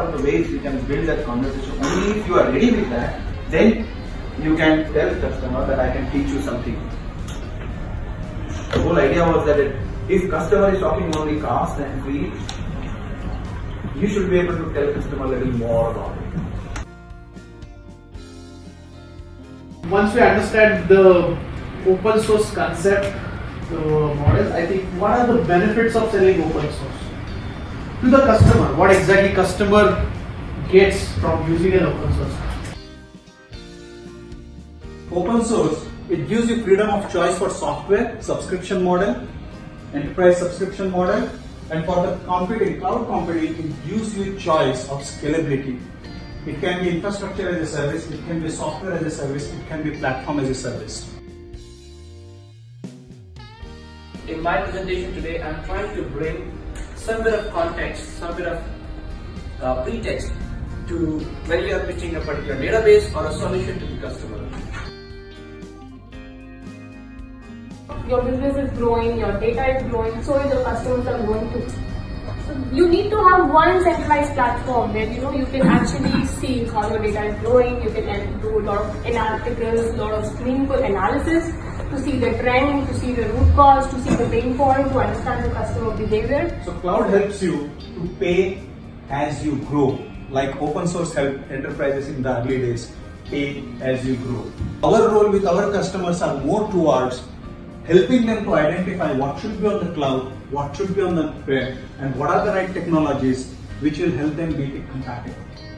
of the ways you can build that conversation. Only if you are ready with that, then you can tell the customer that I can teach you something. The whole idea was that if customer is talking only cost and fee, you should be able to tell customer a little more about it. Once we understand the open source concept, the model, I think what are the benefits of selling open source to the customer? What exactly customer gets from using an open source? Open source, it gives you freedom of choice for software, subscription model, enterprise subscription model, and for the computing, cloud computing, it gives you choice of scalability. It can be infrastructure as a service, it can be software as a service, it can be platform as a service. In my presentation today, I'm trying to bring some bit of context, some bit of pretext to when you are pitching a particular database or a solution to the customer. Your business is growing, your data is growing, so is the customers are growing too. So you need to have one centralized platform where you can actually see how your data is growing. You can do a lot of analyticals, a lot of meaningful analysis to see the trend, to see the root cause, to see the pain point, to understand the customer behavior. So cloud helps you to pay as you grow, like open source helped enterprises in the early days, pay as you grow. Our role with our customers are more towards helping them to identify what should be on the cloud, what should be on the prem, and what are the right technologies which will help them be compatible.